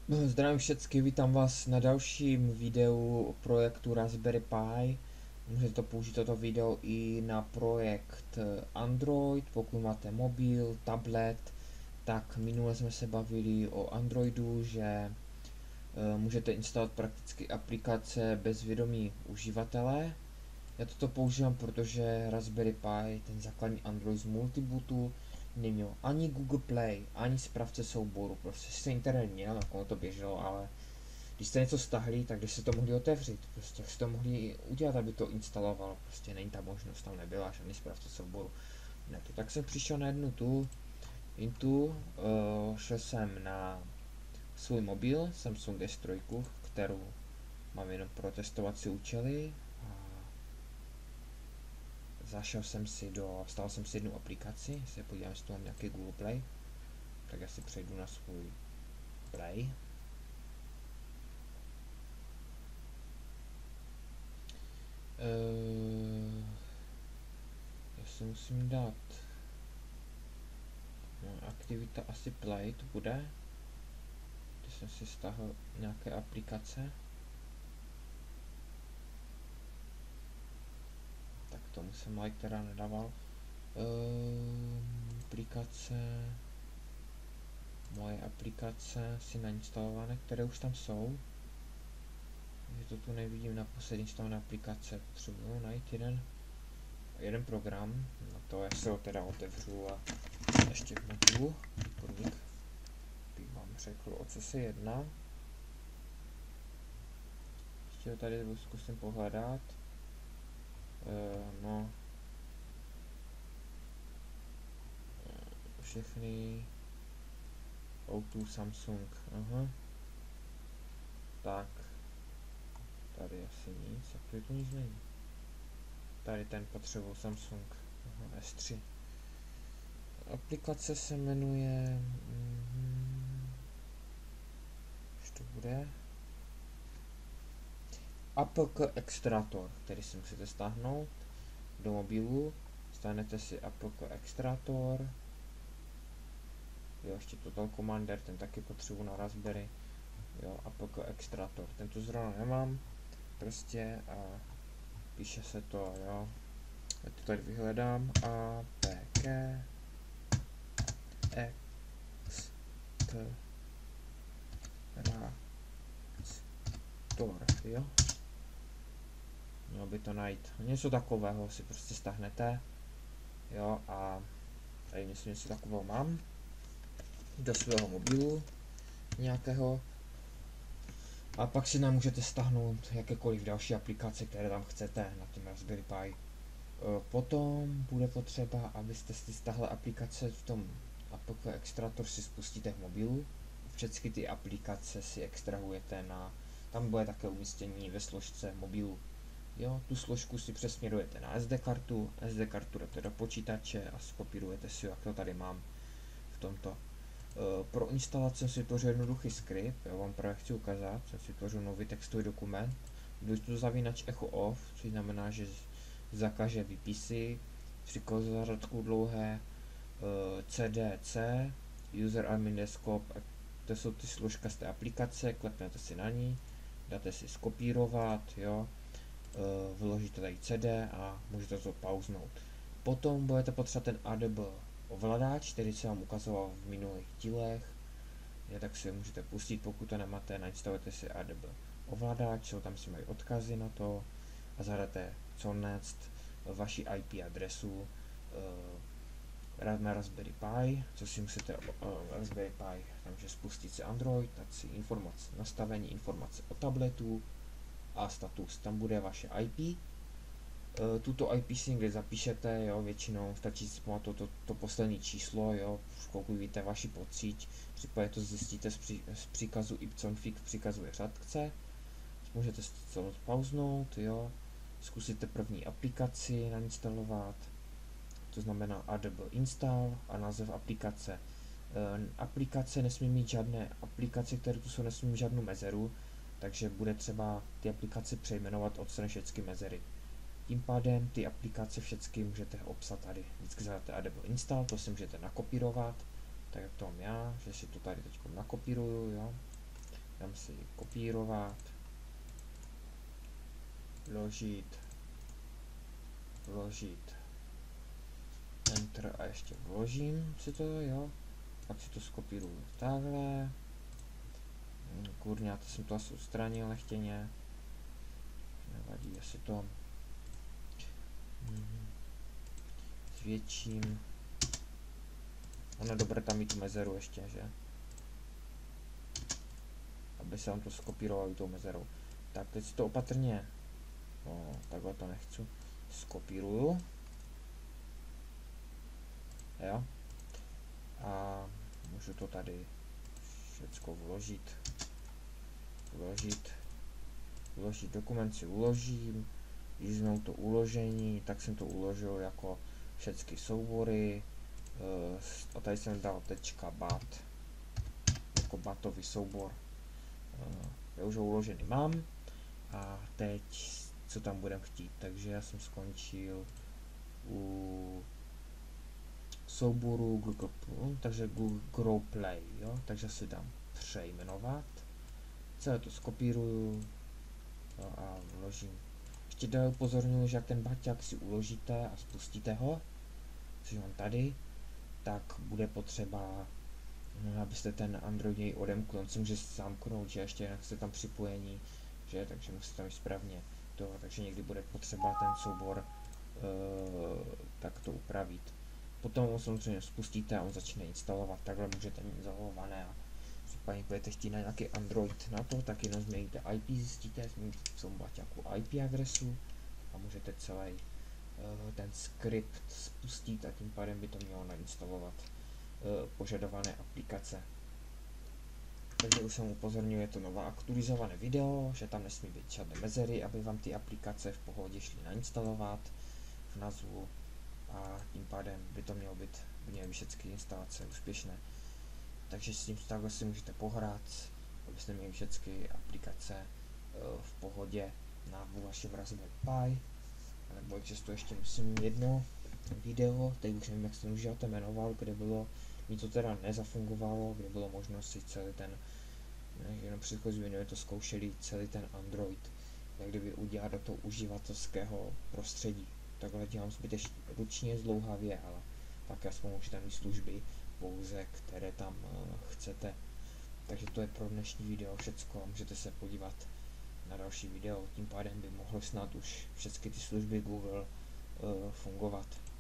Zdravím všechny, vítám vás na dalším videu o projektu Raspberry Pi. Můžete to použít toto video i na projekt Android, pokud máte mobil, tablet. Tak minule jsme se bavili o Androidu, že můžete instalovat prakticky aplikace bez vědomí uživatele. Já toto používám, protože Raspberry Pi, ten základní Android z multibootu, neměl ani Google Play, ani správce souboru, prostě se internet měl, jako ono to běželo, ale když jste něco stahli, tak když se to mohli otevřít, prostě jak se to mohli udělat, aby to instalovalo, prostě není ta možnost, tam nebyla žádný správce souboru. Ne, to tak jsem přišel na jednu šel jsem na svůj mobil, Samsung S3, kterou mám jenom pro testovací účely. Vstal jsem si jednu aplikaci, se podívám, jestli tu mám nějaký Google Play, tak já si přejdu na svůj Play. Já si musím dát aktivita asi Play, to bude, když jsem si stáhl nějaké aplikace. Tak tomu jsem like teda nedával. Moje aplikace si nainstalované, které už tam jsou. Takže to tu nevidím na poslední instalované aplikace. Potřebuji najít jeden program. Na to já se ho teda otevřu a ještě vmetu. Kolik bych vám řekl, o co se jedná. Ještě ho tady zkusím pohledat. Všechny O2 Samsung. Aha. Tak. Tady asi nic, jak to je, tu nic není. Tady ten potřebuji Samsung S3. Aplikace se jmenuje... Už to bude? APK Extractor, který si musíte stáhnout do mobilu. Stáhnete si APK Extractor. Jo, ještě Total Commander, ten taky potřebuji na Raspberry. Jo, APK Extractor, ten tu zrovna nemám. Prostě a píše se to, jo. Já to tady vyhledám. APK Extractor, jo. Mělo by to najít. Něco takového si prostě stáhnete. Jo, a tady něco takového mám. Do svého mobilu nějakého. A pak si nám můžete stáhnout jakékoliv další aplikace, které tam chcete na tom Raspberry Pi. Potom bude potřeba, abyste si stáhli aplikace v tom APK Extractor si spustíte v mobilu. Všechny ty aplikace si extrahujete tam bude také umístění ve složce mobilu. Jo, tu složku si přesměrujete na SD kartu dáte do počítače a skopírujete si, jak to tady mám v tomto. Pro instalaci jsem si vytvořil jednoduchý skript, já vám právě chci ukázat, jsem si vytvořil nový textový dokument, důležitý zavinač echo off, což znamená, že zakaže výpisy, příklad za řadku dlouhé, CDC, user admin desktop, to jsou ty složka z té aplikace, klepnete si na ní, dáte si skopírovat, jo, vložíte tady CD a můžete to pauznout. Potom budete potřebovat ten ADB ovladač, který jsem vám ukazoval v minulých dílech, tak si ho můžete pustit, pokud to nemáte, nainstalujete si ADB ovladač, jsou tam si mají odkazy na to a zadáte Connect vaši IP adresu na Raspberry Pi, co si musíte Raspberry Pi, takže spustit si Android, dát si informace, nastavení informace o tabletu a status, tam bude vaše IP. Tuto IP si někde zapíšete, jo, většinou stačí si pamatovat to poslední číslo, jo, pokud víte vaši podsíť, případně to zjistíte z příkazu ipconfig v příkazu řadce, můžete to pauznout, jo, zkusíte první aplikaci nainstalovat, to znamená ADB install a název aplikace. Aplikace nesmí mít žádné aplikace, které tu jsou, nesmí mít žádnou mezeru, takže bude třeba ty aplikace přejmenovat, odstranit všechny mezery. Tím pádem ty aplikace všechny můžete obsat tady. Vždycky zadáte ADB install, to si můžete nakopírovat, tak jak to mám já, že si to tady teď nakopíruju, jo. dám si kopírovat, vložit, enter a ještě vložím si to, jo, pak si to skopíruju takhle, kurňa, to jsem to asi odstranil nechtěně, nevadí, asi to zvětším, ono dobré tam mít tu mezeru ještě, že, aby se on to skopíroval tou mezerou. Tak teď si to opatrně, no takhle to nechci, skopíruju, jo, a můžu to tady všecko vložit, dokument si uložím, jíznou to uložení, tak jsem to uložil jako všechny soubory, a tady jsem dal .bat, jako batový soubor, já už ho uložený mám a teď co tam budem chtít, takže já jsem skončil u souboru Google, takže Google Play, jo, takže si dám přejmenovat, celé to skopíruju a vložím. Ještě dál upozorňuji, že jak ten baťák si uložíte a spustíte ho, což mám tady, tak bude potřeba, abyste ten Android jej odemkl, on si může zamknout, že ještě jinak jste tam připojení, že, takže musíte tam správně to, takže někdy bude potřeba ten soubor tak to upravit. Potom ho samozřejmě spustíte a on začne instalovat, takhle můžete mít zahované a případně budete chtít na nějaký Android na to, tak jenom změníte IP, zjistíte, změníte v tom baťáku IP adresu a můžete celý ten skript spustit a tím pádem by to mělo nainstalovat požadované aplikace. Takže už jsem upozornil, je to nová aktualizované video, že tam nesmí být žádné mezery, aby vám ty aplikace v pohodě šly nainstalovat v názvu a tím pádem by to měly být všechny instalace úspěšné. Takže s tím takhle si můžete pohrát, abyste měli všechny aplikace v pohodě na vašem Raspberry Pi. Nebo existuje ještě myslím jedno video, teď už nevím jak se to jmenoval, kde bylo, mi to teda nezafungovalo, kde bylo možnost si celý ten, jenom předchozí video to zkoušeli, celý ten Android, jak kdyby udělat do toho uživatelského prostředí. Takhle dělám zbytečně ručně zdlouhavě, ale tak aspoň můžete mít služby pouze, které tam chcete. Takže to je pro dnešní video všecko a můžete se podívat na další video, tím pádem by mohlo snad už všechny ty služby Google fungovat.